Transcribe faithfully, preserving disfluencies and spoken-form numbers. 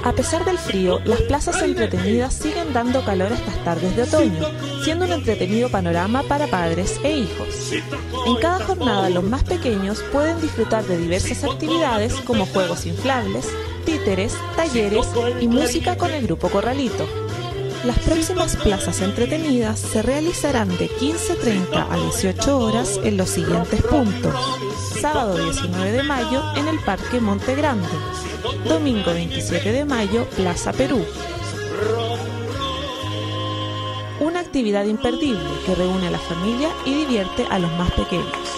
A pesar del frío, las plazas entretenidas siguen dando calor estas tardes de otoño, siendo un entretenido panorama para padres e hijos. En cada jornada los más pequeños pueden disfrutar de diversas actividades como juegos inflables, títeres, talleres y música con el grupo Corralito. Las próximas plazas entretenidas se realizarán de quince treinta a dieciocho horas en los siguientes puntos. Sábado diecinueve de mayo en el Parque Monte Grande. Domingo veintisiete de mayo, Plaza Perú. Una actividad imperdible que reúne a la familia y divierte a los más pequeños.